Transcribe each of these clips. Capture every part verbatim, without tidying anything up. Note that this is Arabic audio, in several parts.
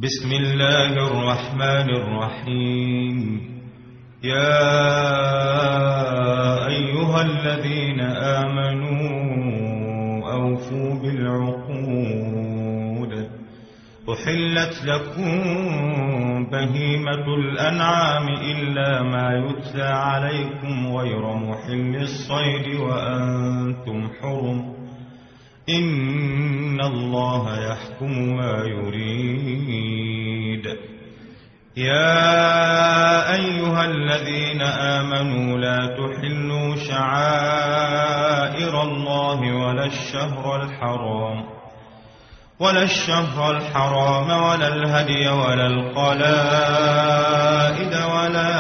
بسم الله الرحمن الرحيم. يا أيها الذين آمنوا أوفوا بالعقود. أحلت لكم بهيمة الأنعام إلا ما يتلى عليكم غير محل الصيد وأنتم حرم. إن الله يحكم ما يريد. يا أيها الذين آمنوا لا تحلوا شعائر الله ولا الشهر الحرام ولا الشهر الحرام ولا الهدي ولا القلائد ولا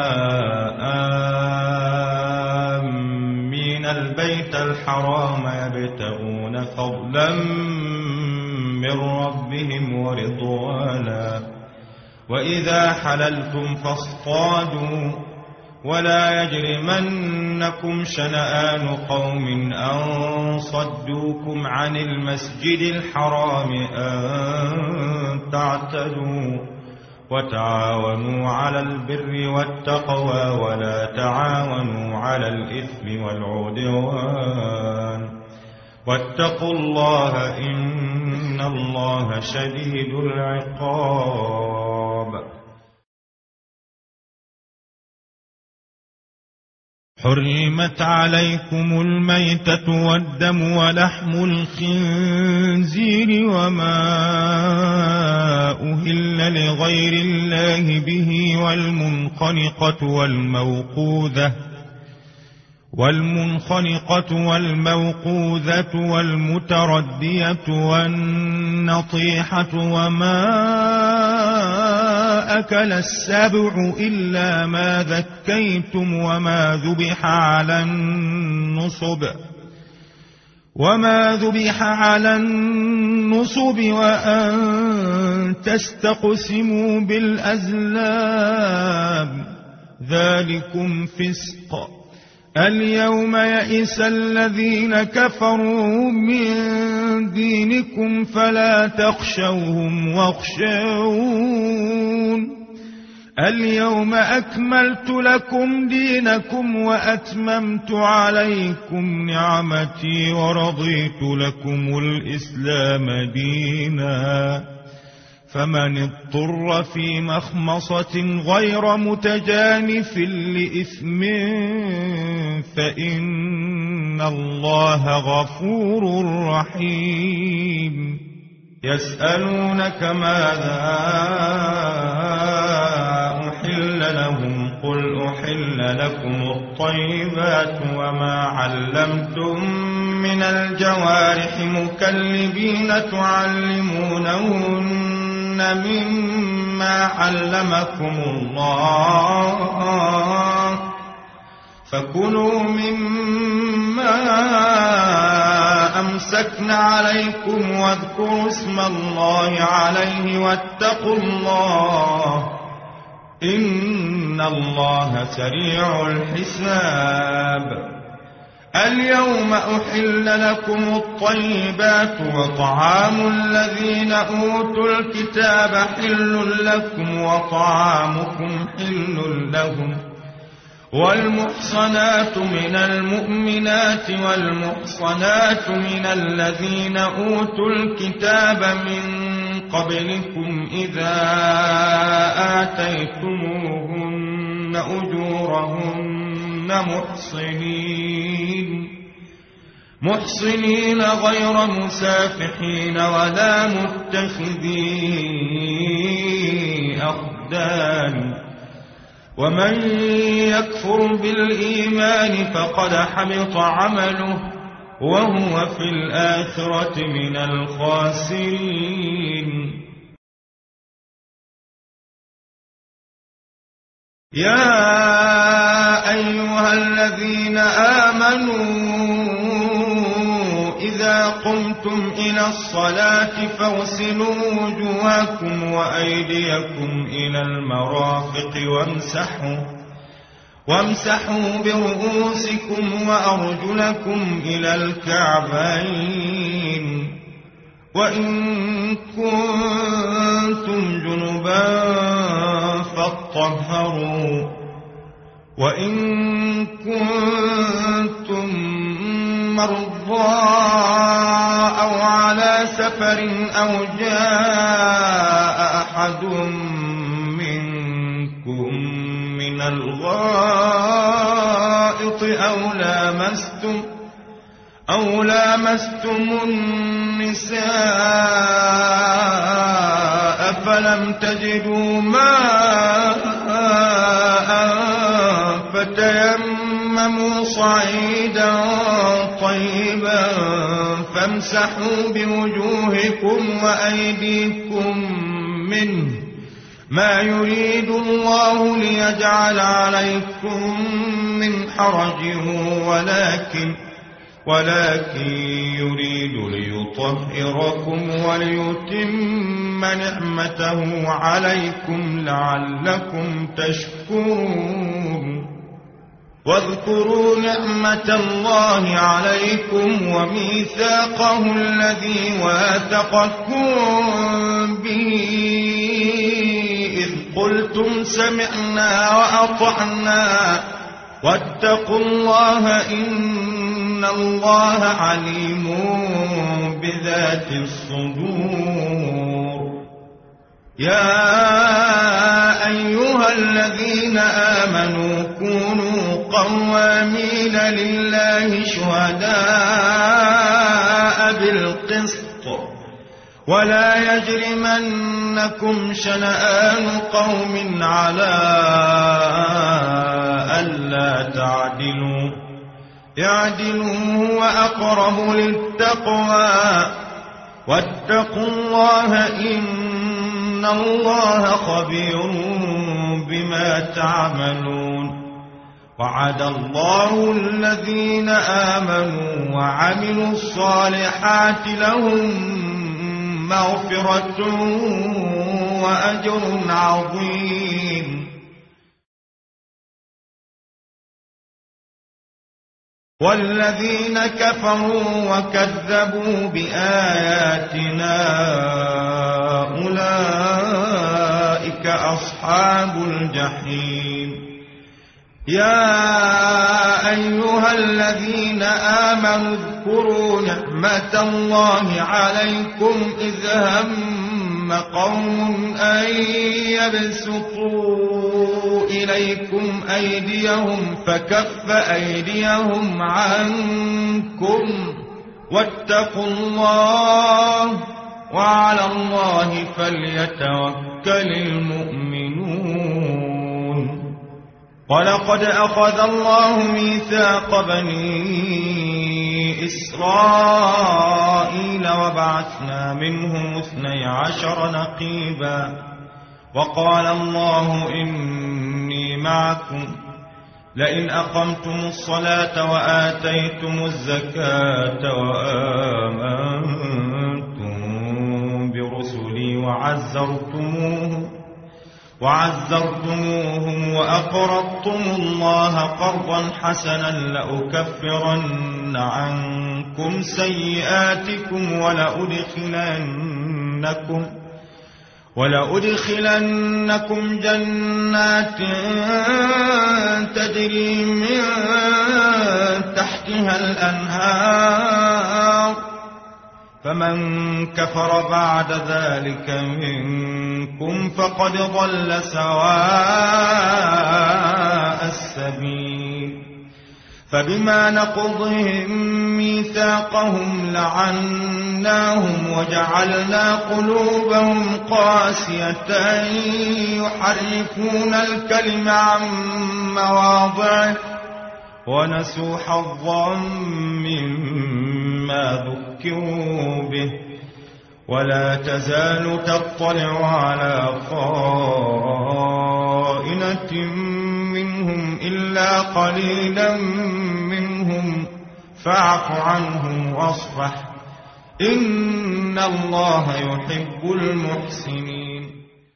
آمين البيت الحرام يبتغون فضلا من ربهم ورضوانا. وإذا حللتم فاصطادوا ولا يجرمنكم شنآن قوم أن صدوكم عن المسجد الحرام أن تعتدوا. وتعاونوا على البر والتقوى ولا تعاونوا على الإثم والعدوان. واتقوا الله إن الله شديد العقاب. حرمت عليكم الميتة والدم ولحم الخنزير وما أهل لغير الله به والمنخنقة والموقوذة والمنخنقة والموقوذة والمتردية والنطيحة وما أكل السبع إلا ما ذكيتم وما ذبح على النصب وما ذبح على النصب وأن تستقسموا بالأزلام ذلكم فسق. اليوم يئس الذين كفروا من دينكم فلا تخشوهم واخشون. اليوم أكملت لكم دينكم وأتممت عليكم نعمتي ورضيت لكم الإسلام دينا. فمن اضطر في مخمصة غير متجانف لإثم فإن الله غفور رحيم. يسألونك ماذا أحل لهم قل أحل لكم الطيبات وما علمتم من الجوارح مكلبين تعلمونهن مما علمكم الله فكلوا مما أمسكن عليكم واذكروا اسم الله عليه واتقوا الله إن الله سريع الحساب. اليوم أحل لكم الطيبات وطعام الذين أوتوا الكتاب حل لكم وطعامكم حل لهم. والمحصنات من المؤمنات والمحصنات من الذين أوتوا الكتاب من قبلكم إذا آتيتموهن أجورهن محصنين محصنين غير مسافحين ولا متخذي أخدان. ومن يكفر بالإيمان فقد حبط عمله وهو في الآخرة من الخاسرين. يا أيها الذين آمنوا إذا قمتم إلى الصلاة فاغسلوا وجوهكم وأيديكم إلى المرافق وامسحوا وامسحوا برؤوسكم وأرجلكم إلى الكعبين وإن كنتم كنتم جنبا فاطهروا وإن كنتم مرضى أو على سفر أو جاء أحد منكم من الغائط أو لامستم أو لامستم النساء فلم تجدوا ماء فتيمموا صعيدا طيبا فامسحوا بوجوهكم وأيديكم منه ما يريد الله ليجعل عليكم من حرج ولكن ولكن يريد ليطهركم وليتم نعمته عليكم لعلكم تشكرون واذكروا نعمة الله عليكم وميثاقه الذي واثقكم به إذ قلتم سمعنا وأطعنا واتقوا الله إن الله عليم بذات الصدور يا أيها الذين آمنوا كونوا قوامين لله شهداء بالقسط ولا يجرمنكم شنآن قوم على ألا تعدلوا اعدلوا هو أقرب للتقوى واتقوا الله إن الله خبير بما تعملون وعد الله الذين آمنوا وعملوا الصالحات لهم مغفرة وأجر عظيم والذين كفروا وكذبوا بآياتنا أولئك أصحاب الجحيم يا أيها الذين آمنوا اذكروا نعمة الله عليكم إذ هم قوم أن يبسطوا إليكم أيديهم فكف أيديهم عنكم واتقوا الله وعلى الله فليتوكل المؤمنون ولقد أخذ الله ميثاق بني إسرائيل وبعثنا منهم اثني عشر نقيبا وقال الله إني معكم لئن أقمتم الصلاة وآتيتم الزكاة وآمنتم برسلي وعزرتموهم وعزرتموهم وأقرضتم الله قرضا حسنا لأكفرن عنكم سيئاتكم ولأدخلنكم ولأدخلنكم جنات تجري من تحتها الأنهار فمن كفر بعد ذلك منكم فقد ضل سواء السبيل فبما نقضهم ميثاقهم لعناهم وجعلنا قلوبهم قاسية يحرفون الكلم عن مواضعه ونسوا حظا مما ذكروا به ولا تزال تطلع على خائنة منهم إلا قليلا منهم فاعف عنهم واصفح إن الله يحب المحسنين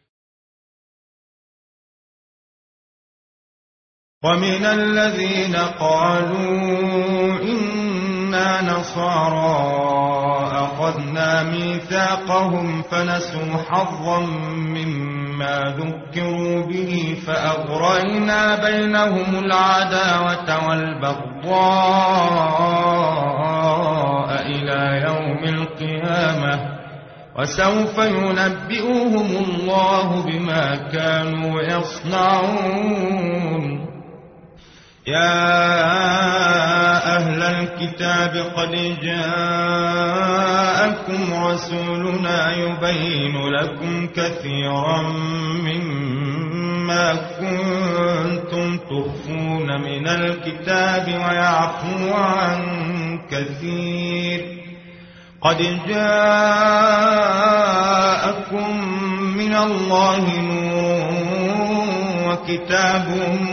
ومن الذين قالوا إنا نصارى أخذنا أخذنا ميثاقهم فنسوا حظا مما ذكروا به فأغرينا بينهم العداوة والبغضاء إلى يوم القيامة وسوف ينبئهم الله بما كانوا يصنعون. يا أهل الكتاب قد جاءكم رسولنا يبين لكم كثيرا مما كنتم تخفون من الكتاب ويعفو عن كثير. قد جاءكم من الله نور وكتاب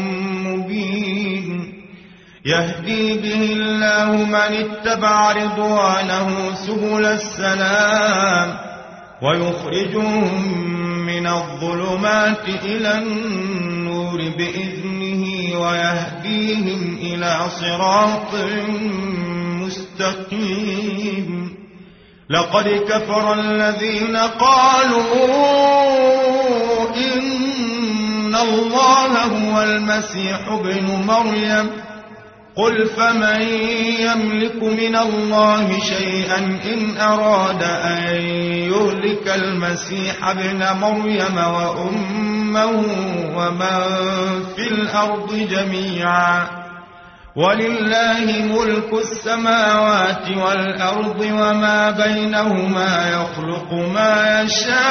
مبين يهدي به الله من اتبع رضوانه سبل السلام ويخرجهم من الظلمات إلى النور بإذنه ويهديهم إلى صراط مستقيم. لقد كفر الذين قالوا إن الله هو المسيح ابن مريم قل فمن يملك من الله شيئا إن أراد أن يهلك المسيح ابن مريم وأمه ومن في الأرض جميعا ولله ملك السماوات والأرض وما بينهما يخلق ما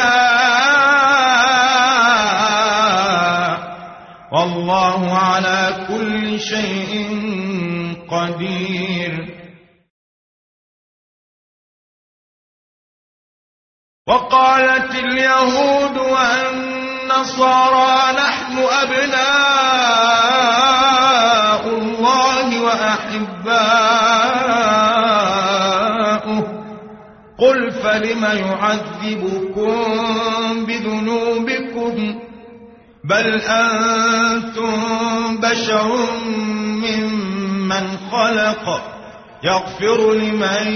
يشاء والله على كل شيء قدير. وقالت اليهود والنصارى نحن أبناء الله وأحباؤه قل فلم يعذبكم بذنوبكم بل أنتم بشر ممن خلق يغفر لمن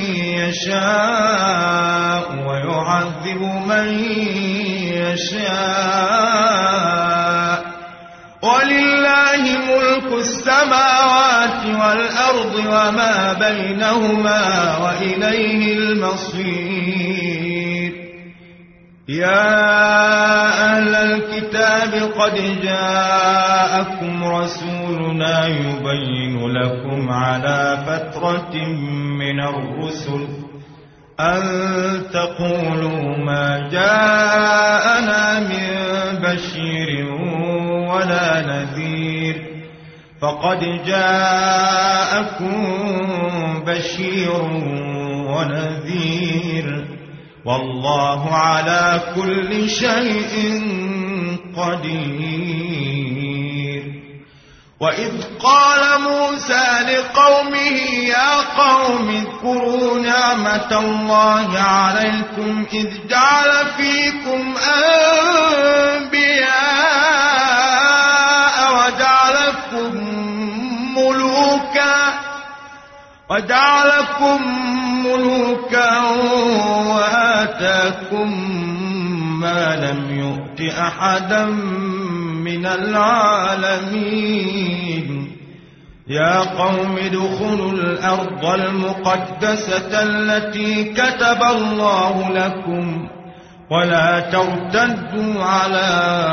يشاء ويعذب من يشاء ولله ملك السماوات والأرض وما بينهما وإليه المصير. يا أهل الكتاب قد جاءكم رسولنا يبين لكم على فترة من الرسل أن تقولوا ما جاءنا من بشير ولا نذير فقد جاءكم بشير ونذير والله على كل شيء قدير. وإذ قال موسى لقومه يا قوم اذكروا نعمة الله عليكم إذ جعل فيكم أنبياء وجعلكم ملوكا وجعلكم ملوكا وآتاكم ما لم يؤت أحدا من العالمين. يا قوم ادخلوا الأرض المقدسة التي كتب الله لكم ولا ترتدوا على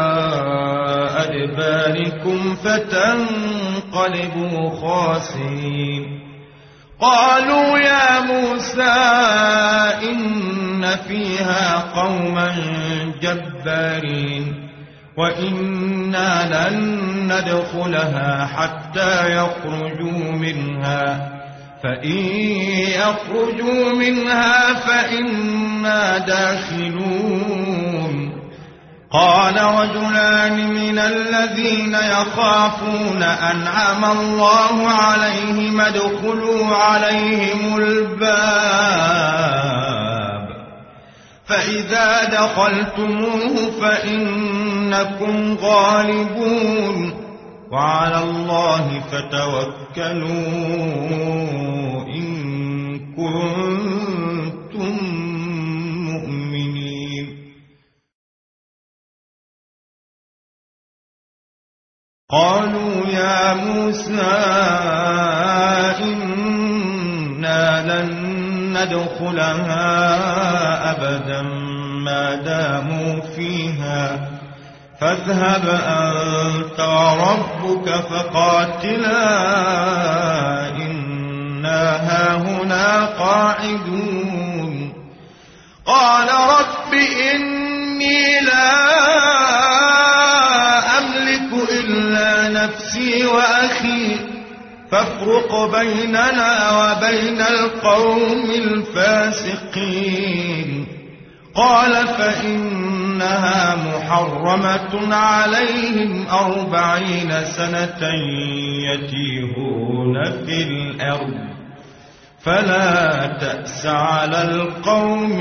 أدباركم فتنقلبوا خاسرين. قالوا يا موسى إن فيها قوما جبارين وإنا لن ندخلها حتى يخرجوا منها فإن يخرجوا منها فإنا داخلون. قال رجلان من الذين يخافون أنعم الله عليهم ادخلوا عليهم الباب فإذا دخلتموه فإنكم غالبون وعلى الله فتوكلوا إن كنتم قالوا يا موسى إنا لن ندخلها أبدا ما داموا فيها فاذهب أنت وربك فقاتلا إنا هاهنا قاعدون قال رب إني لا أملك إلا نفسي وأخي فافرق بيننا وبين القوم الفاسقين قال فإنها محرمة عليهم أربعين سنة يتيهون في الأرض فلا تأس على القوم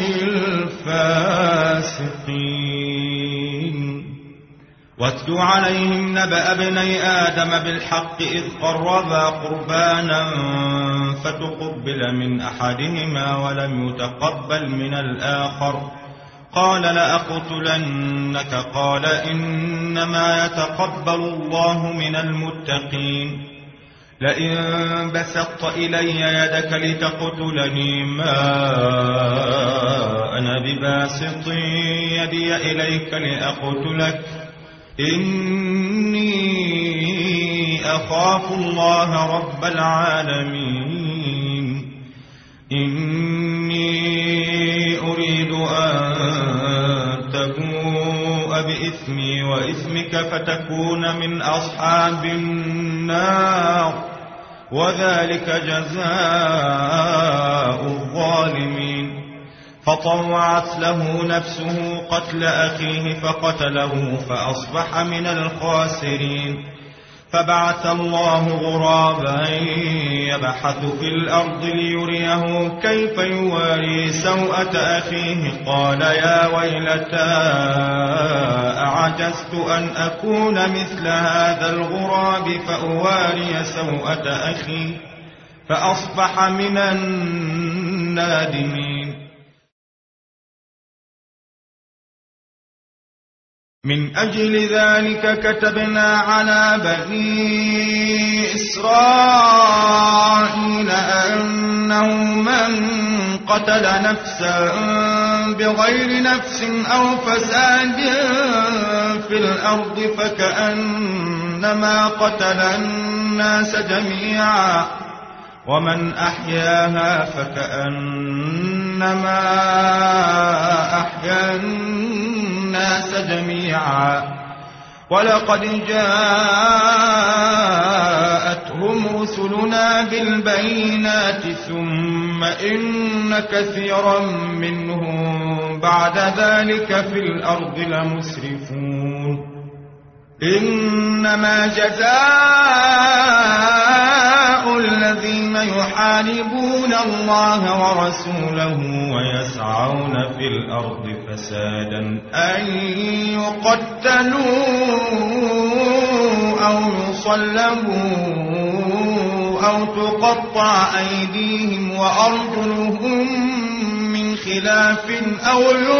الفاسقين واتل عليهم نبأ ابني آدم بالحق إذ قربا قربانا فتقبل من أحدهما ولم يتقبل من الآخر قال لأقتلنك قال إنما يتقبل الله من المتقين لئن بسطت إلي يدك لتقتلني ما أنا بباسط يدي إليك لأقتلك إني أخاف الله رب العالمين إني أريد أن تبوء بإثمي وإثمك فتكون من أصحاب النار وذلك جزاء الظالمين فطوعت له نفسه قتل أخيه فقتله فأصبح من الخاسرين فبعث الله غرابا يبحث في الأرض ليريه كيف يواري سوءة أخيه قال يا ويلتى أعجزت أن أكون مثل هذا الغراب فأواري سوءة أخي فأصبح من النادمين من أجل ذلك كتبنا على بني إسرائيل أنه من قتل نفسا بغير نفس أو فساد في الأرض فكأنما قتل الناس جميعا ومن أحياها فكأنما أحيا الناس جميعا ولقد جاءتهم رسلنا بالبينات ثم إن كثيرا منهم بعد ذلك في الأرض لمسرفون إنما جزاء الذين يحاربون الله ورسوله ويسعون في الأرض فسادا أن يقتلوا أو يصلبوا أو تقطع أيديهم وأرجلهم من خلاف أو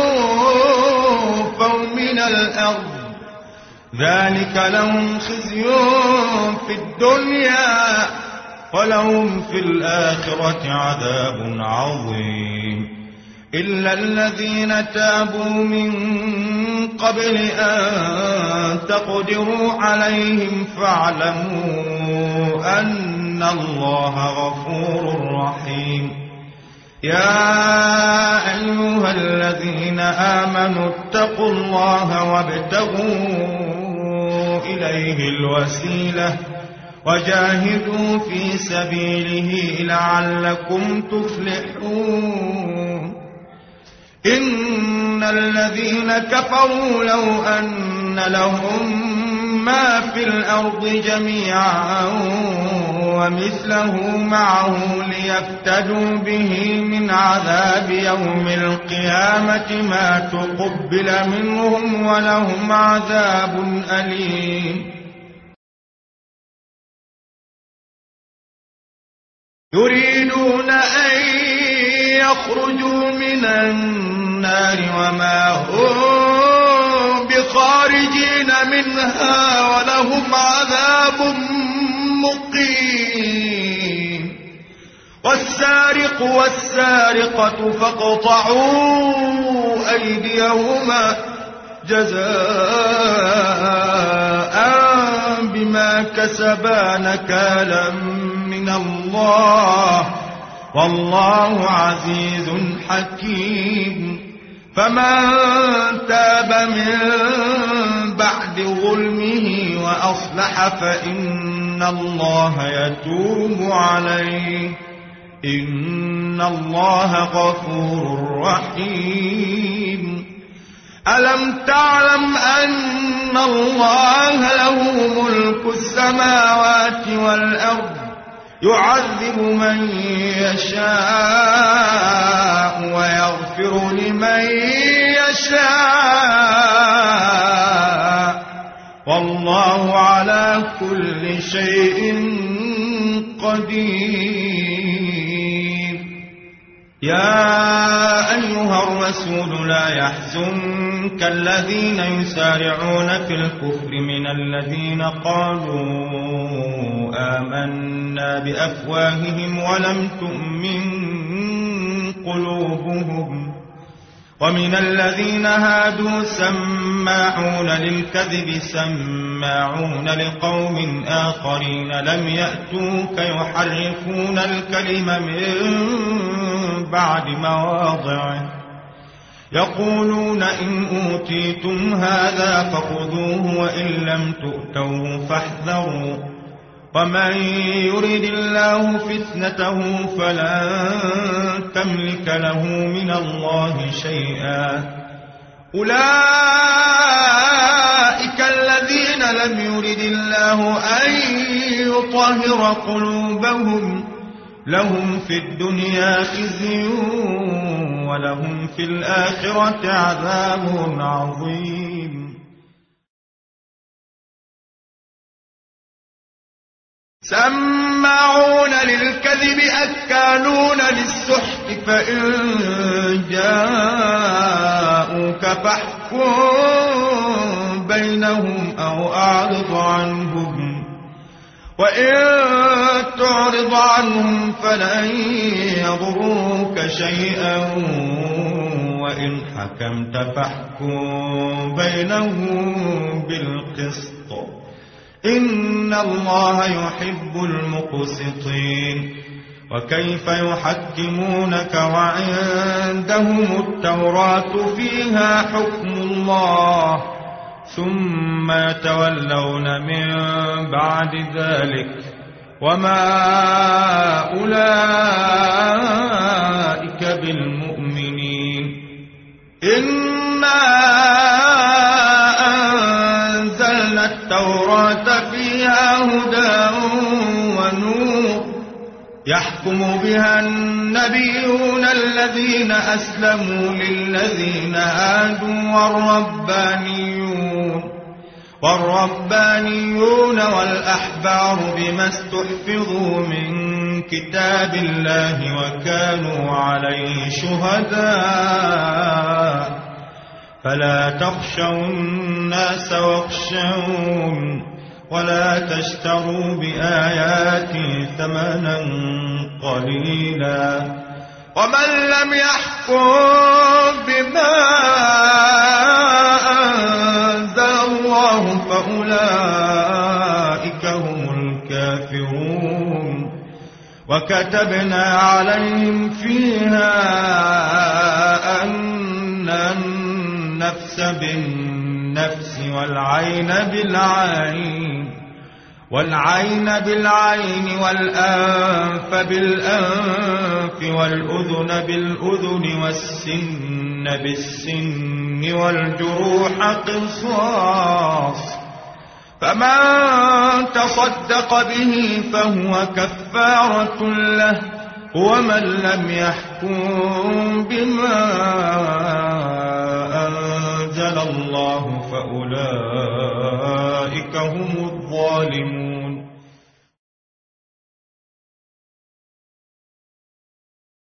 ينفوا من الأرض ذلك لهم خزي في الدنيا ولهم في الآخرة عذاب عظيم إلا الذين تابوا من قبل أن تقدروا عليهم فاعلموا أن الله غفور رحيم يا أيها الذين آمنوا اتقوا الله وابتغوا إليه الوسيلة وجاهدوا في سبيله لعلكم تفلحون إن الذين كفروا لو أن لهم ما في الأرض جميعا ومثله معه ليفتدوا به من عذاب يوم القيامة ما تقبل منهم ولهم عذاب أليم يريدون أن يخرجوا من النار وما هم بخارجين خالدين منها ولهم عذاب مقيم. والسارق والسارقة فاقطعوا أيديهما جزاء بما كسبا نكالا من الله والله عزيز حكيم. فمن تاب من بعد ظلمه وأصلح فإن الله يتوب عليه إن الله غفور رحيم. ألم تعلم أن الله له ملك السماوات والأرض يعذب من يشاء ويغفر لمن يشاء والله على كل شيء قدير. يا أيها الرسول لا يحزنك الذين يسارعون في الكفر من الذين قالوا آمنا بأفواههم ولم تؤمن قلوبهم ومن الذين هادوا سماعون للكذب سماعون لقوم آخرين لم يأتوك يحرفون الكلم من بعد مواضعه يقولون إن أوتيتم هذا فخذوه وإن لم تؤتوه فاحذروا ومن يرد الله فتنته فلن تملك له من الله شيئا. أولئك الذين لم يرد الله أن يطهر قلوبهم لهم في الدنيا خزي ولهم في الآخرة عذاب عظيم. سماعون للكذب أكالون للسحت فإن جاءوك فاحكم بينهم أو أعرض عنهم وإن تعرض عنهم فلن يضروك شيئا وإن حكمت فاحكم بينهم بالقسط إن الله يحب المقسطين. وكيف يحكمونك وعندهم التوراة فيها حكم الله ثم يتولون من بعد ذلك وما أولئك بالمؤمنين. إنا أنزلنا التوراة فيها هدى ونور يحكم بها النبيون الذين أسلموا للذين هادوا والربانيون والربانيون والأحبار بما استحفظوا من كتاب الله وكانوا عليه شهداء فلا تخشوا الناس واخشون ولا تشتروا بآياتي ثمنا قليلا ومن لم يحكم بما أنزل الله فأولئك هم الكافرون. وكتبنا عليهم فيها أن النفس بالنفس والعين بالعين والعين بالعين والأنف بالأنف والأذن بالأذن والسن بالسن والجروح قصاص فمن تصدق به فهو كفارة له ومن لم يحكم بما أنزل الله فأولئك هم الظالمون.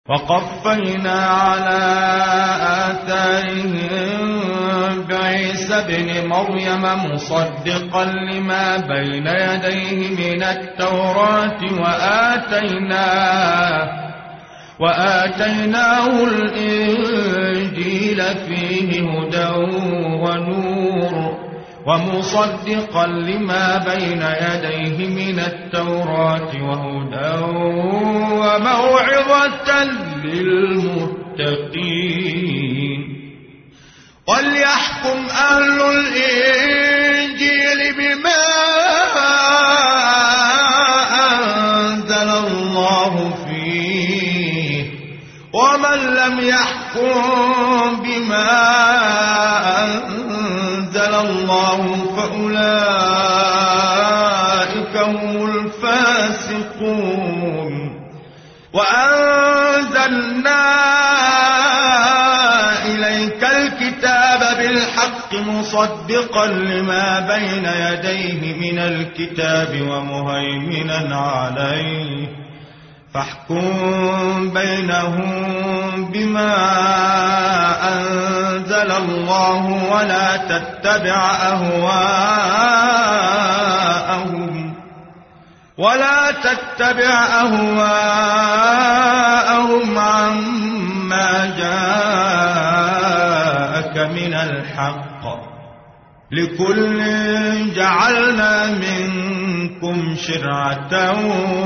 وقفينا على آثارهم بعيسى عيسى ابن مريم مصدقا لما بين يديه من التوراة وآتيناه وآتيناه الإنجيل فيه هدى ونور ومصدقا لما بين يديه من التوراة وهدى وموعظة للمتقين. وليحكم أهل الإنجيل بما أنزل الله فيه ومن لم يحكم بما أنزل الله فأولئك هم الفاسقون. وأنزلنا إليك الكتاب بالحق مصدقا لما بين يديه من الكتاب ومهيمنا عليه فاحكم بينهم بما أنزل الله ولا تتبع أهواءهم ولا تتبع أهواءهم عما جاءك من الحق لكل جعلنا منكم شرعة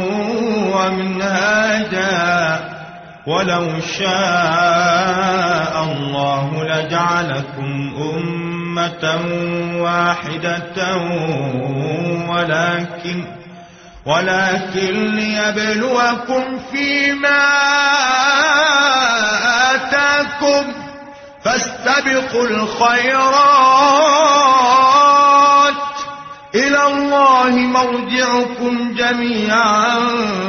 ومنهاجا ولو شاء الله لجعلكم أمة واحدة ولكن ولكن ليبلوكم فيما آتاكم فاستبقوا الخيرات إلى الله مرجعكم جميعا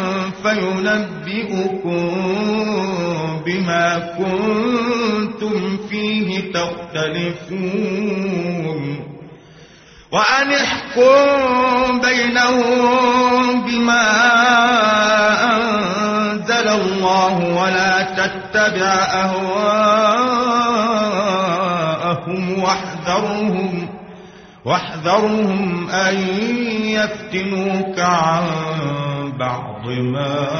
فينبئكم بما كنتم فيه تختلفون. وأن احكم بينهم بما أنزل الله ولا تتبع أهواءهم واحذرهم واحذرهم أن يفتنوك عن بعض ما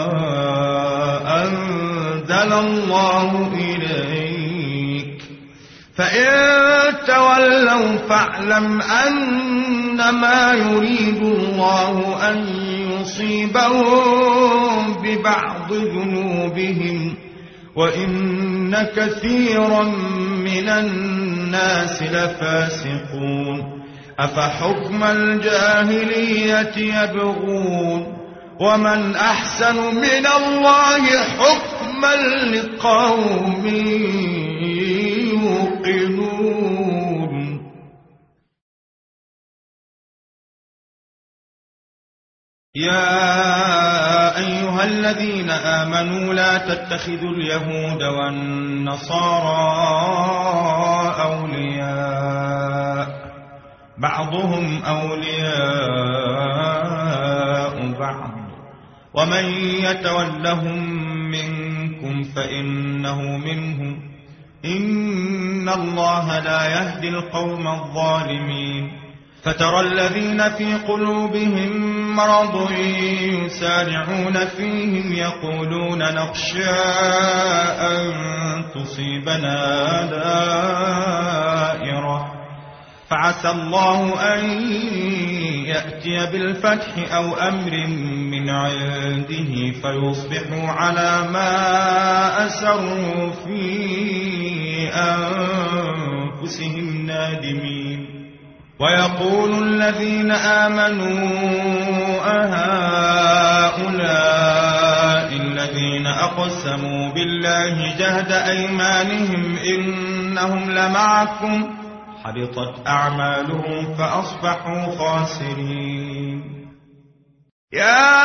أنزل الله إليك فإن تولوا فاعلم أنما يريد الله أن يصيبهم ببعض ذنوبهم وإن كثيرا من الناس لفاسقون. أفحكم الجاهلية يبغون ومن أحسن من الله حكما لقوم يوقنون. يا أيها الذين آمنوا لا تتخذوا اليهود والنصارى أولياء بعضهم أولياء بعض ومن يتولهم منكم فإنه منهم إن الله لا يهدي القوم الظالمين. فترى الذين في قلوبهم مرض يسارعون فيهم يقولون نخشى أن تصيبنا دائرة فعسى الله أن يأتي بالفتح أو أمر من عنده فيصبحوا على ما أسروا في أنفسهم نادمين. ويقول الذين آمنوا أهؤلاء الذين أقسموا بالله جهد أيمانهم إنهم لمعكم حبطت أعمالهم فأصبحوا خاسرين. يا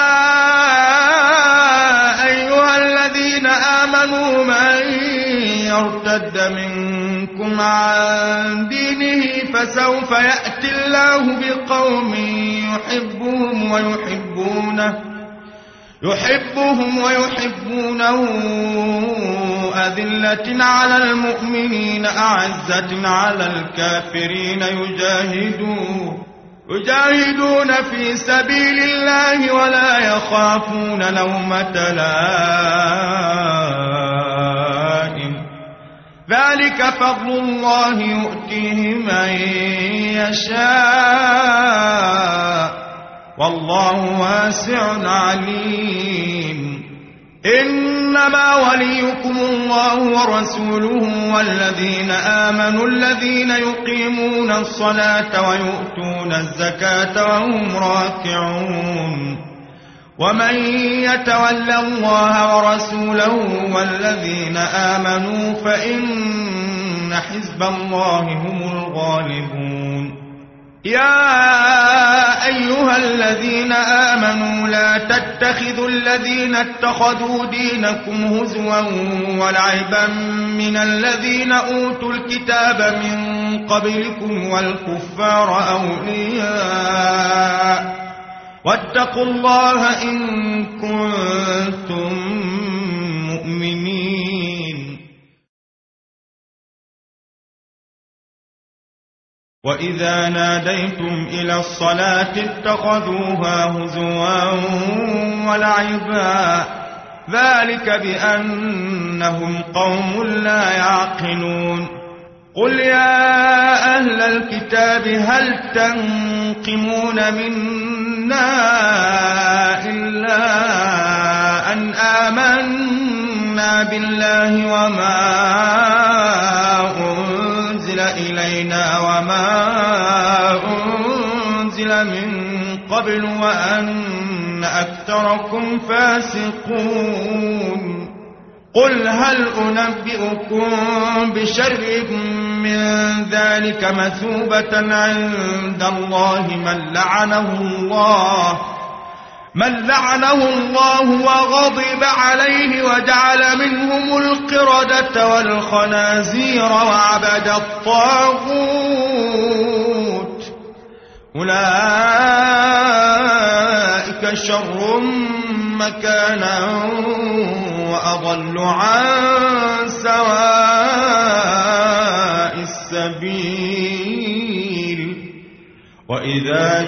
أيها الذين آمنوا من يرتد منكم عن دينه فسوف يأتي الله بقوم يحبهم ويحبونه يحبهم ويحبونه أذلة على المؤمنين أعزة على الكافرين يجاهدون يجاهدون في سبيل الله ولا يخافون لومة لائم ذلك فضل الله يؤتيه من يشاء والله واسع عليم إنما وليكم الله ورسوله والذين آمنوا الذين يقيمون الصلاة ويؤتون الزكاة وهم راكعون ومن يتول الله ورسوله والذين آمنوا فإن حزب الله هم الغالبون يا أيها الذين آمنوا لا تتخذوا الذين اتخذوا دينكم هزوا ولعبا من الذين أوتوا الكتاب من قبلكم والكفار أولياء واتقوا الله إن كنتم مؤمنين وإذا ناديتم إلى الصلاة اتخذوها هزوا ولعبا ذلك بأنهم قوم لا يعقلون قل يا أهل الكتاب هل تنقمون منا إلا أن آمنا بالله وما أنزل إلينا وما أنزل من قبل وأن أكثركم فاسقون قل هل أنبئكم بشر من ذلك مثوبة عند الله من لعنه الله من لعنه الله وغضب عليه وجعل منهم القردة والخنازير وعبد الطاغوت أولئك شر مكانا وأضل عن سواء السبيل وإذا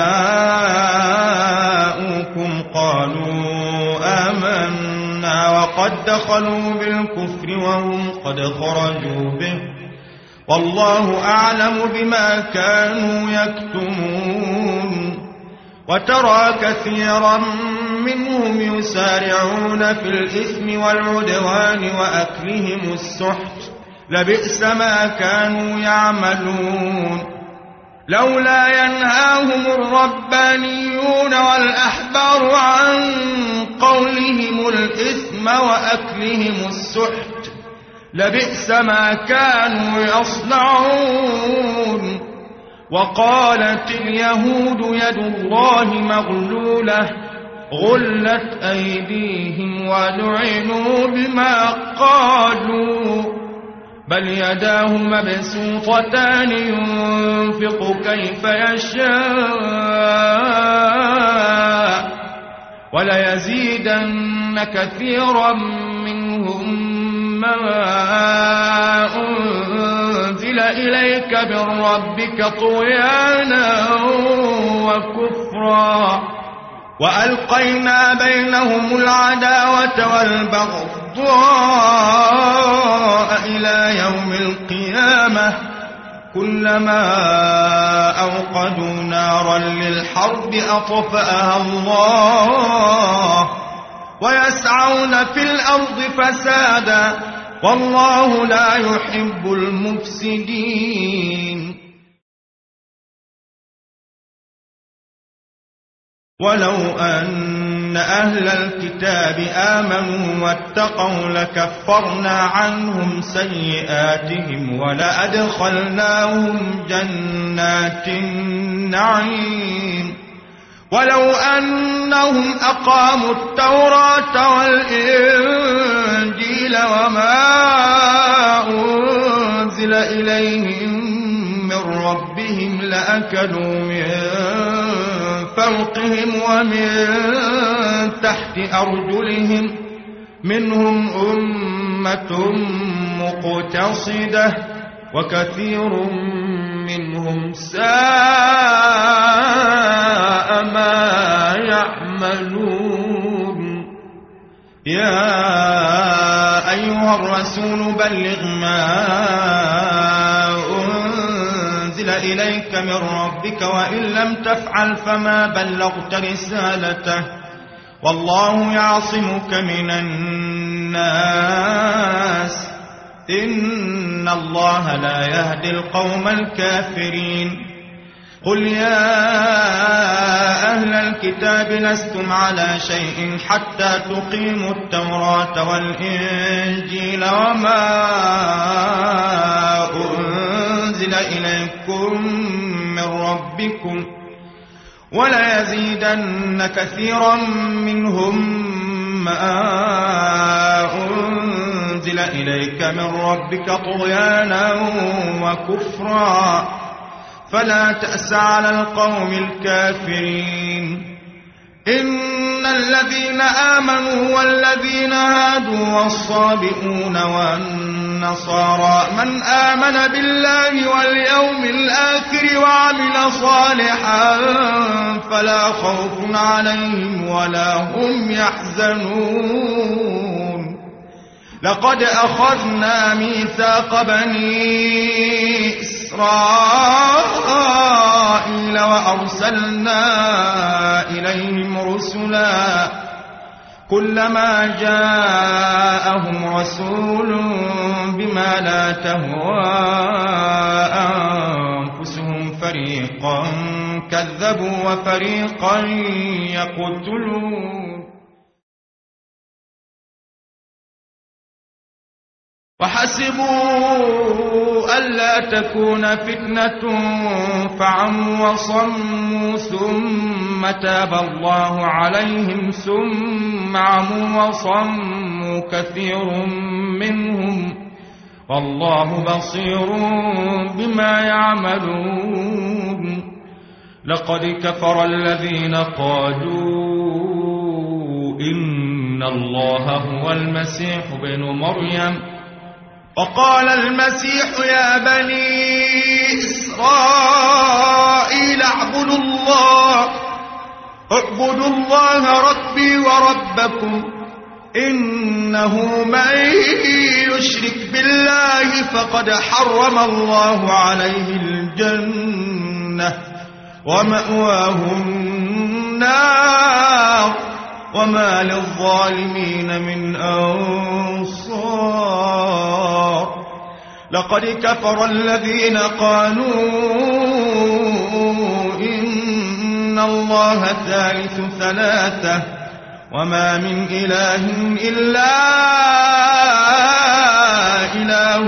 جاءوكم قالوا آمنا وقد دخلوا بالكفر وهم قد خرجوا به والله أعلم بما كانوا يكتمون وترى كثيرا منهم يسارعون في الإثم والعدوان وأكلهم السحت لبئس ما كانوا يعملون لولا ينهاهم الربانيون والأحبار عن قولهم الإثم وأكلهم السحت لبئس ما كانوا يصنعون وقالت اليهود يد الله مغلولة غلت أيديهم ولعنوا بما قالوا بل يداه مبسوطتان ينفق كيف يشاء وليزيدن كثيرا منهم ما أنزل إليك من ربك طغيانا وكفرا وألقينا بينهم العداوة والبغضاء إلى يوم القيامة كلما أوقدوا نارا للحرب أطفأها الله ويسعون في الأرض فسادا والله لا يحب المفسدين ولو أن أهل الكتاب آمنوا واتقوا لكفرنا عنهم سيئاتهم ولأدخلناهم جنات النعيم ولو أنهم أقاموا التوراة والإنجيل وما أنزل إليهم من ربهم لأكلوا من فوقهم ومن تحت أرجلهم منهم أمة مقتصدة وكثير منهم ساء ما يعملون. يا أيها الرسول بلغ ما أنزل إليك من ربك وإن لم تفعل فما بلغت رسالته والله يعصمك من الناس إن الله لا يهدي القوم الكافرين. قل يا أهل الكتاب لستم على شيء حتى تقيموا التوراة والإنجيل وما أنزل إليكم من ربكم وليزيدن كثيرا منهم ما أنزل إليك من ربك طغيانا وكفرا فلا تأس على القوم الكافرين. إن الذين آمنوا والذين هادوا والصابئون والنصارى من آمن بالله واليوم الآخر وعمل صالحا فلا خوف عليهم ولا هم يحزنون. لقد أخذنا ميثاق بني إسرائيل وأرسلنا إليهم رسلا كلما جاءهم رسول بما لا تهوى أنفسهم فريقا كذبوا وفريقا يقتلون. وحسبوا ألا تكون فتنة فعموا وصموا ثم تاب الله عليهم ثم عموا وصموا كثير منهم والله بصير بما يعملون. لقد كفر الذين قالوا إن الله هو المسيح بن مريم وقال المسيح يا بني إسرائيل اعبدوا الله اعبدوا الله ربي وربكم إنه من يشرك بالله فقد حرم الله عليه الجنة ومأواه النار وما للظالمين من أنصار. لقد كفر الذين قالوا إن الله ثالث ثلاثة وما من إله إلا إله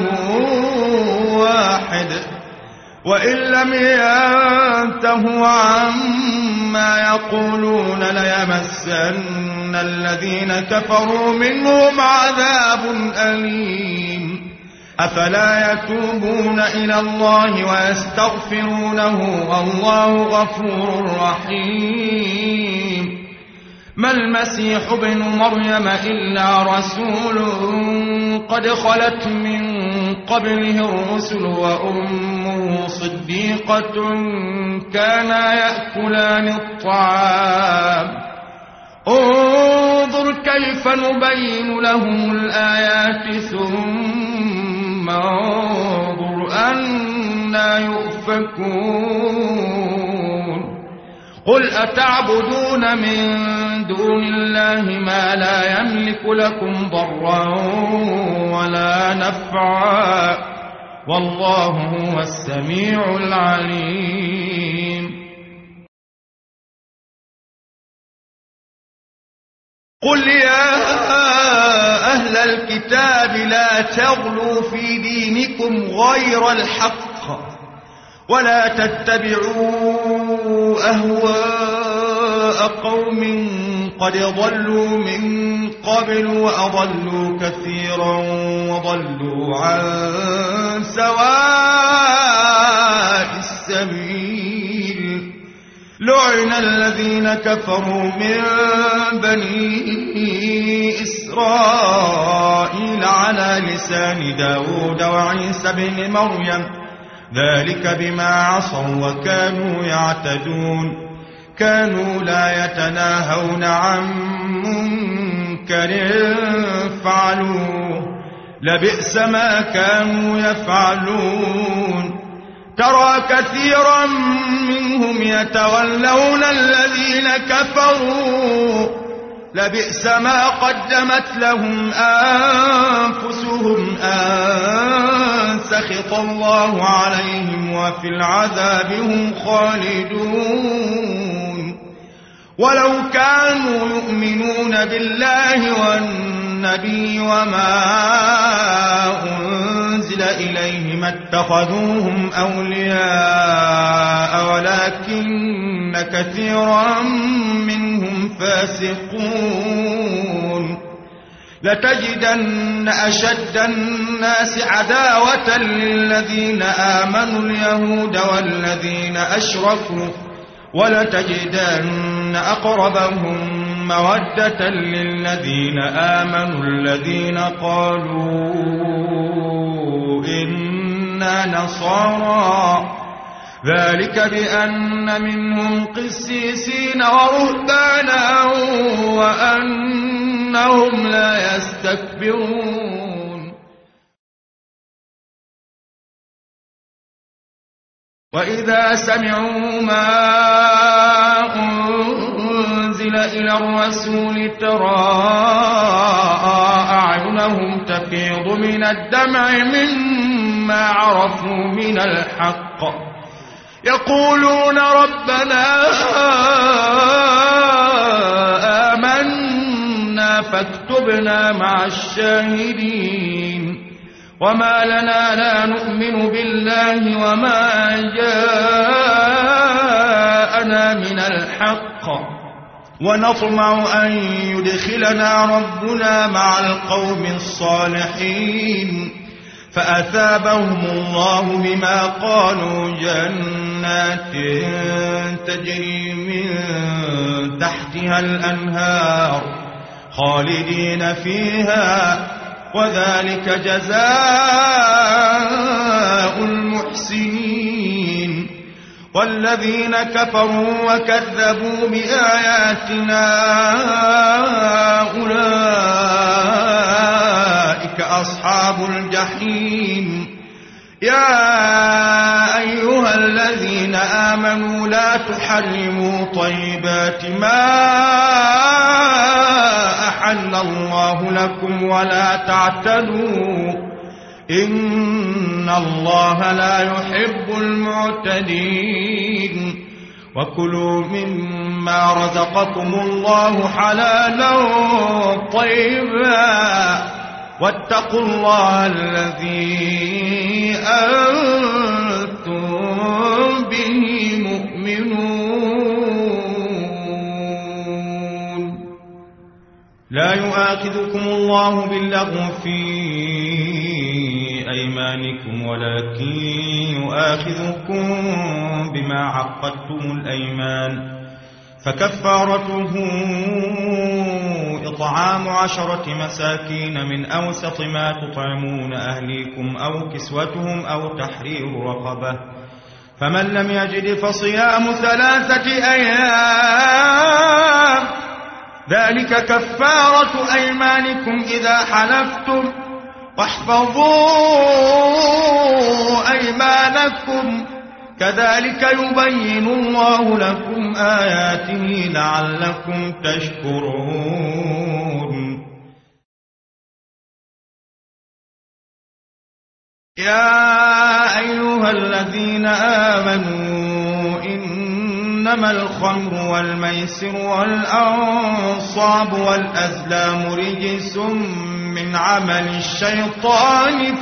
واحد وإن لم ينتهوا عما يقولون ليمسن الذين كفروا منهم عذاب أليم. أفلا يتوبون إلى الله ويستغفرونه والله غفور رحيم. ما المسيح ابن مريم إلا رسول قد خلت من قبله الرسل وأمه صديقة كانا يأكلان الطعام انظر كيف نبين لهم الآيات ثم انظر أنا يؤفكون. قل أتعبدون من دون الله ما لا يملك لكم ضرا ولا نفعا والله هو السميع العليم. قل يا أهل الكتاب لا تغلوا في دينكم غير الحق ولا تتبعوا أهواء قوم قد ضلوا من قبل وأضلوا كثيرا وضلوا عن سواء السبيل. لعن أغرينا الذين كفروا من بني إسرائيل على لسان داود وعيسى بن مريم ذلك بما عصوا وكانوا يعتدون كانوا لا يتناهون عن منكر فعلوه لبئس ما كانوا يفعلون ترى كثيرا منهم يتولون الذين كفروا لبئس ما قدمت لهم أنفسهم أن سخط الله عليهم وفي العذاب هم خالدون ولو كانوا يؤمنون بالله والنبي وما أنزل إليه ما اتخذوهم أولياء ولكن كثيرا منهم فاسقون لتجدن أشد الناس عداوة للذين آمنوا اليهود والذين أشركوا ولتجدن أقربهم مودة للذين آمنوا الذين قالوا إنا نصارى ذلك بأن منهم قسيسين ورهبانا وأنهم لا يستكبرون وإذا سمعوا ما أنزل إلى الرسول ترى أعينهم تفيض من الدمع مما عرفوا من الحق يقولون ربنا آمنا فاكتبنا مع الشاهدين وما لنا لا نؤمن بالله وما جاءنا من الحق ونطمع أن يدخلنا ربنا مع القوم الصالحين فأثابهم الله بما قالوا جنات تجري من تحتها الأنهار خالدين فيها وذلك جزاء المحسنين والذين كفروا وكذبوا بآياتنا أولئك أصحاب الجحيم يا أيها الذين آمنوا لا تحرموا طيبات ما أحل الله لكم ولا تعتدوا إن الله لا يحب المعتدين وكلوا مما رزقكم الله حلالا طيبا واتقوا الله الذي أنتم به مؤمنون لا يؤاخذكم الله باللغو في أيمانكم ولكن يؤاخذكم بما عقدتم الأيمان فكفارته إطعام عشرة مساكين من أوسط ما تطعمون أهليكم أو كسوتهم أو تحرير رقبة فمن لم يجد فصيام ثلاثة أيام ذلك كفارة أيمانكم إذا حلفتم واحفظوا أيمانكم كذلك يبين الله لكم آياته لعلكم تشكرون يا أيها الذين آمنوا إنما الخمر والميسر والأنصاب والأزلام رجس من عمل الشيطان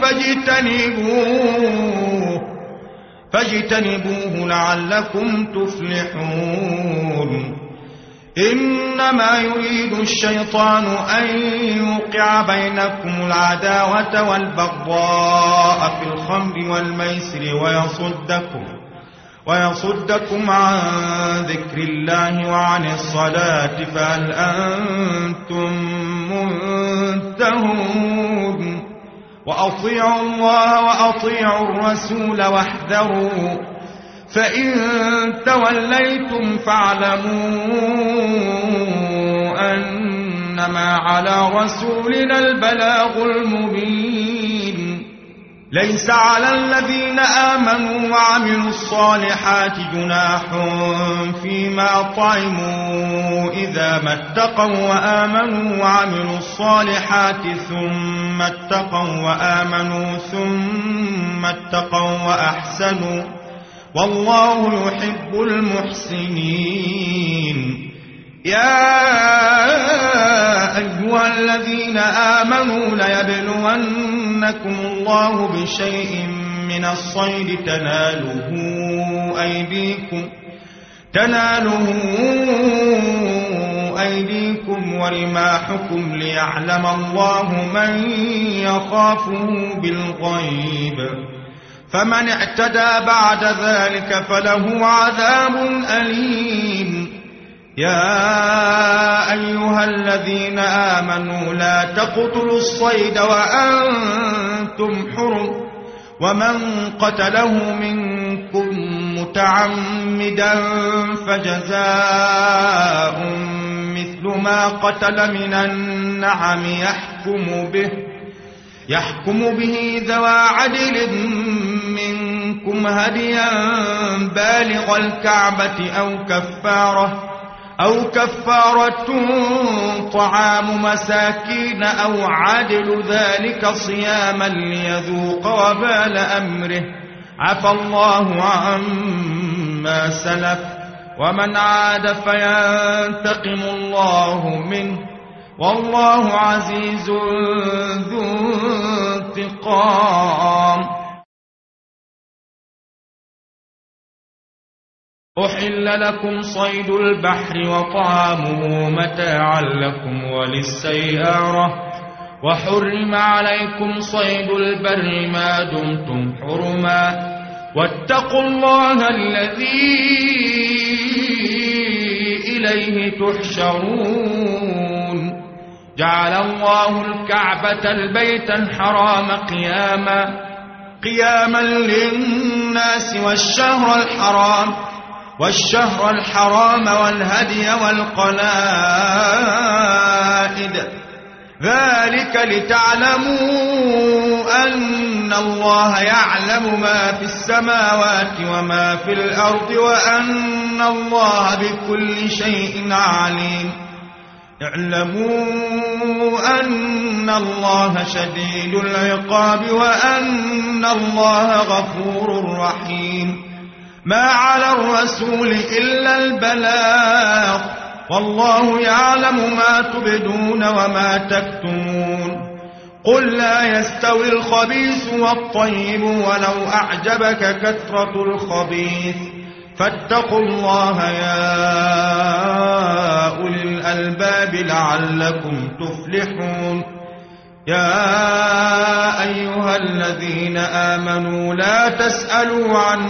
فاجتنبوه فاجتنبوه لعلكم تفلحون إنما يريد الشيطان أن يوقع بينكم العداوة والبغضاء في الخمر والميسر ويصدكم ويصدكم عن ذكر الله وعن الصلاة فهل أنتم منتهون وأطيعوا الله وأطيعوا الرسول واحذروا فإن توليتم فاعلموا أنما على رسولنا البلاغ المبين ليس على الذين آمنوا وعملوا الصالحات جناح فيما طعموا إذا ما اتقوا وآمنوا وعملوا الصالحات ثم اتقوا وآمنوا ثم اتقوا وأحسنوا والله يحب المحسنين يا أيها الذين آمنوا ليبلونكم الله بشيء من الصيد تناله أيديكم تناله أيديكم ورماحكم ليعلم الله من يخافه بالغيب فمن اعتدى بعد ذلك فله عذاب أليم يا أيها الذين آمنوا لا تقتلوا الصيد وأنتم حرم ومن قتله منكم متعمدا فجزاء مثل ما قتل من النعم يحكم به يحكم به ذوى عدل منكم هديا بالغ الكعبة أو كفارة أو كفارة طعام مساكين أو عدل ذلك صياما ليذوق وبال أمره عفى الله عما سلف ومن عاد فينتقم الله منه والله عزيز ذو انتقام أحل لكم صيد البحر وطعامه متاعا لكم وللسيارة وحرم عليكم صيد البر ما دمتم حرما واتقوا الله الذي إليه تحشرون جعل الله الكعبة البيت الحرام قياما قياما للناس والشهر الحرام والشهر الحرام والهدي والقلائد ذلك لتعلموا أن الله يعلم ما في السماوات وما في الأرض وأن الله بكل شيء عليم اعلموا أن الله شديد العقاب وأن الله غفور رحيم ما على الرسول إلا البلاغ والله يعلم ما تبدون وما تكتمون قل لا يستوي الخبيث والطيب ولو أعجبك كثرة الخبيث فاتقوا الله يا أولي الألباب لعلكم تفلحون يا أيها الذين آمنوا لا تسألوا عن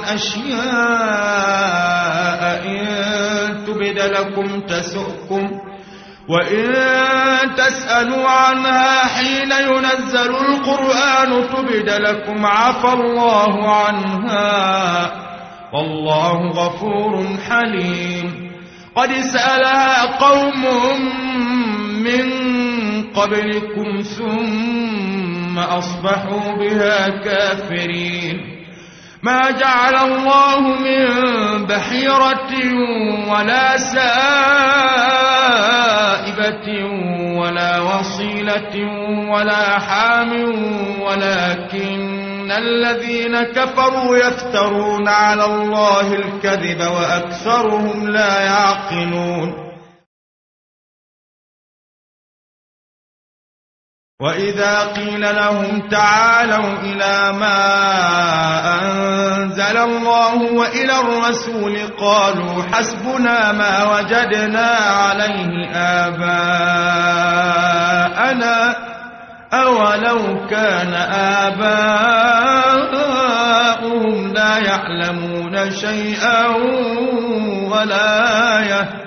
أشياء إن تبد لكم تسؤكم وإن تسألوا عنها حين ينزل القرآن تبد لكم عفى الله عنها والله غفور حليم قد سألها قوم من قبلكم ثم أصبحوا بها كافرين ما جعل الله من بحيرة ولا سائبة ولا وصيلة ولا حام ولكن الذين كفروا يفترون على الله الكذب وأكثرهم لا يعقلون وإذا قيل لهم تعالوا إلى ما أنزل الله وإلى الرسول قالوا حسبنا ما وجدنا عليه آباءنا أولو كان آباؤهم وهم لا يعلمون شيئا ولا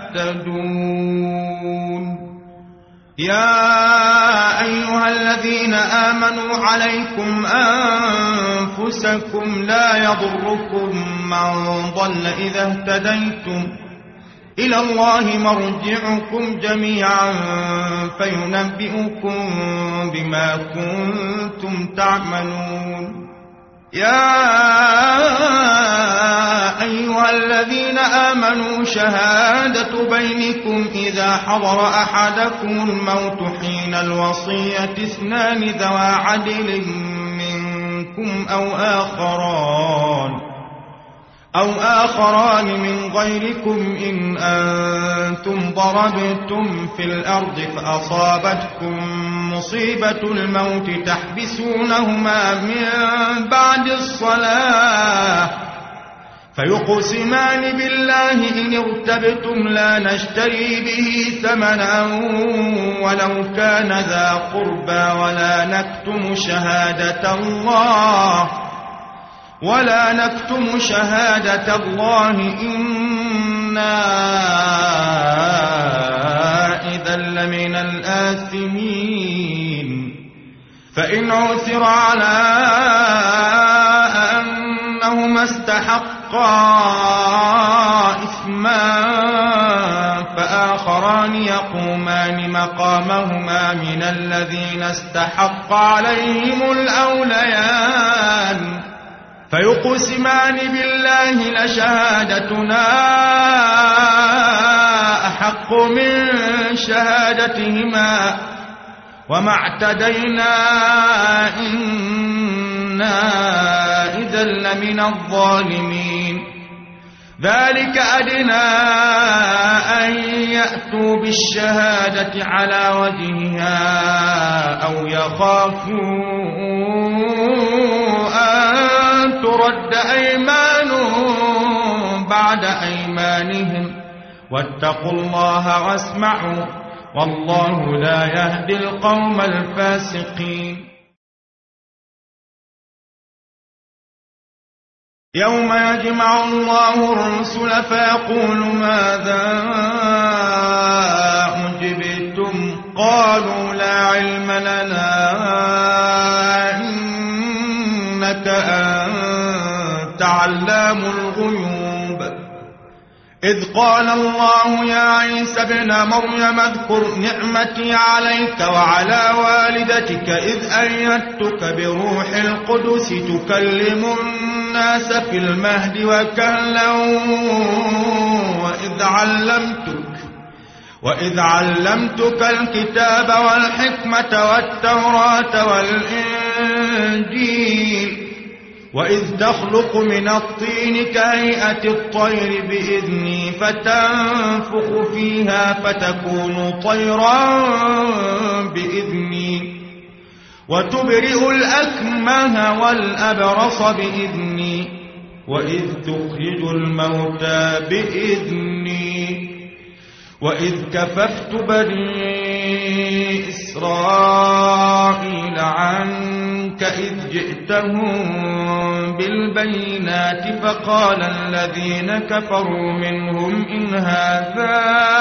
يهتدون. يا أيها الذين آمنوا عليكم أنفسكم لا يضركم من ضل إذا اهتديتم إلى الله مرجعكم جميعا فينبئكم بما كنتم تعملون. يا أيها الذين آمنوا شهادة بينكم إذا حضر أحدكم الموت حين الوصية اثنان ذوى عدل منكم أو آخران أو آخران من غيركم إن أنتم ضربتم في الأرض فأصابتكم مصيبة الموت تحبسونهما من بعد الصلاة فيقسمان بالله إن ارتبتم لا نشتري به ثمنا ولو كان ذا قربى ولا نكتم شهادة الله ولا نكتم شهادة الله إنا إذا لمن الآثمين. فإن عثر على أنهما استحقا إثما فآخران يقومان مقامهما من الذين استحق عليهم الأوليان فيقسمان بالله لشهادتنا أحق من شهادتهما وما اعتدينا إنا إذا لمن الظالمين. ذلك أدنى أن يأتوا بالشهادة على وجهها أو يخافوا أن ترد أيمان بعد أيمانهم واتقوا الله واسمعوا والله لا يهدي القوم الفاسقين. يوم يجمع الله الرسل فيقول ماذا أجبتم قالوا لا علم لنا إنك أنت علام الغيوب. إذ قال الله يا عيسى ابن مريم اذكر نعمتي عليك وعلى والدتك إذ أيدتك بروح القدس تكلم الناس في المهد وكهلا وإذ علمتك وإذ علمتك الكتاب والحكمة والتوراة والإنجيل وإذ تخلق من الطين كهيئة الطير بإذني فتنفخ فيها فتكون طيرا بإذني وتبرئ الأكمه والأبرص بإذني وإذ تخرج الموتى بإذني وإذ كففت بني إسرائيل عنك إذ جئتهم بالبينات فقال الذين كفروا منهم إن هذا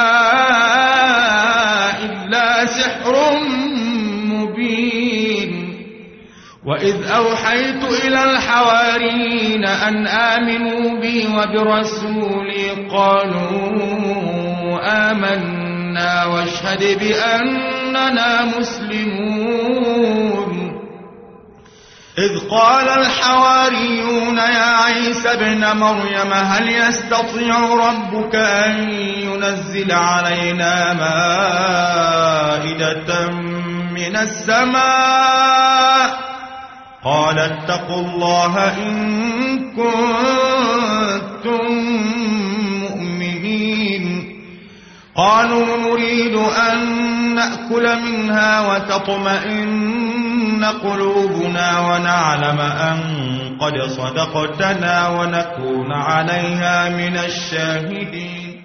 إلا سحر مبين. وإذ أوحيت إلى الحواريين أن آمنوا بي وبرسولي قالوا آمنا واشهد بأننا مسلمون. إذ قال الحواريون يا عيسى ابن مريم هل يستطيع ربك أن ينزل علينا مائدة من السماء قال اتقوا الله إن كنتم مؤمنين. قالوا نريد أن نأكل منها وتطمئن قلوبنا ونعلم أن قد صدقتنا ونكون عليها من الشاهدين.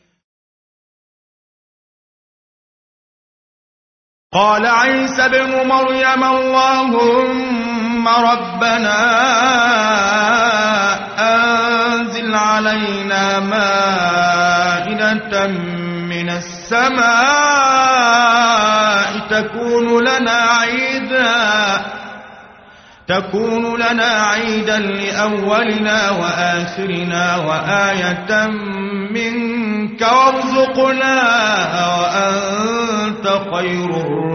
قال عيسى ابن مريم اللهم ربنا علينا مائدة من السماء تكون لنا عيدا تكون لنا عيدا لأولنا وآخرنا وآية منك وارزقنا وأنت خير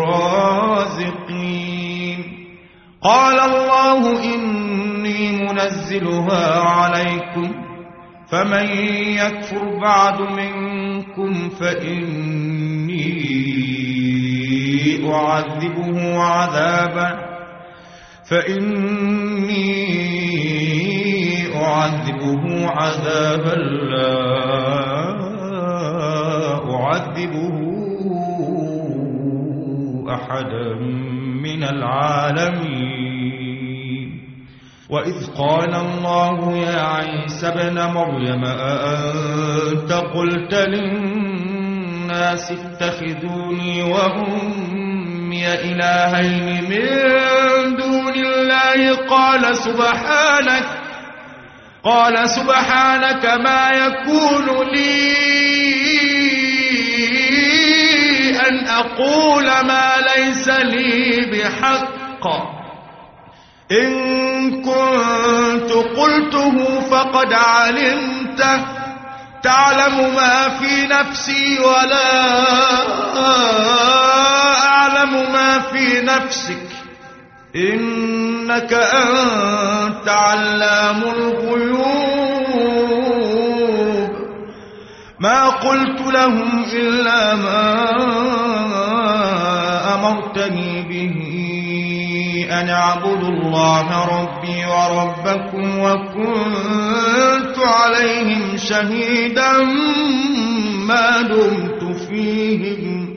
الرازقين. قال الله إني منزلها عليكم فمن يكفر بعد منكم فإني أعذبه عذابا فإني أعذبه عذابا لا أعذبه أحدا من العالمين. وإذ قال الله يا عيسى ابن مريم أأنت قلت للناس اتخذوني وأمي إلهين من دون الله قال سبحانك قال سبحانك ما يكون لي أن أقول ما ليس لي بحق إن كنت قلته فقد علمته تعلم ما في نفسي ولا أعلم ما في نفسك إنك أنت علام الغيوب. ما قلت لهم إلا ما أمرتني به أن اعبدوا الله ربي وربكم وكنت عليهم شهيدا ما دمت فيهم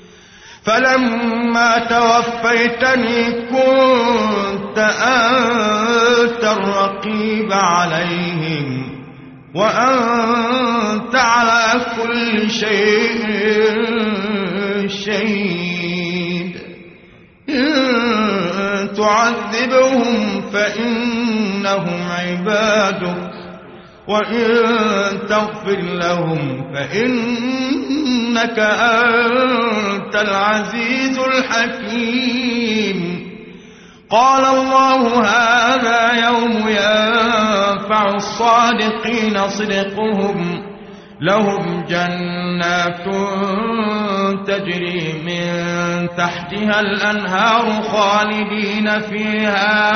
فلما توفيتني كنت أنت الرقيب عليهم وأنت على كل شيء شهيد. إن تعذبهم فإنهم عبادك وإن تغفر لهم فإنك أنت العزيز الحكيم. قال الله هذا يوم ينفع الصادقين صدقهم لهم جنات تجري من تحتها الأنهار خالدين فيها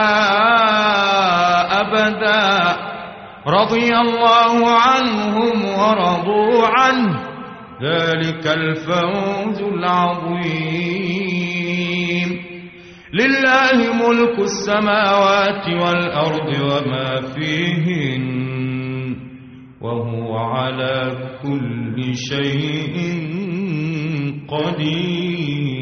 أبدا رضي الله عنهم ورضوا عنه ذلك الفوز العظيم. لله ملك السماوات والأرض وما فيهن وهو على كل شيء قدير.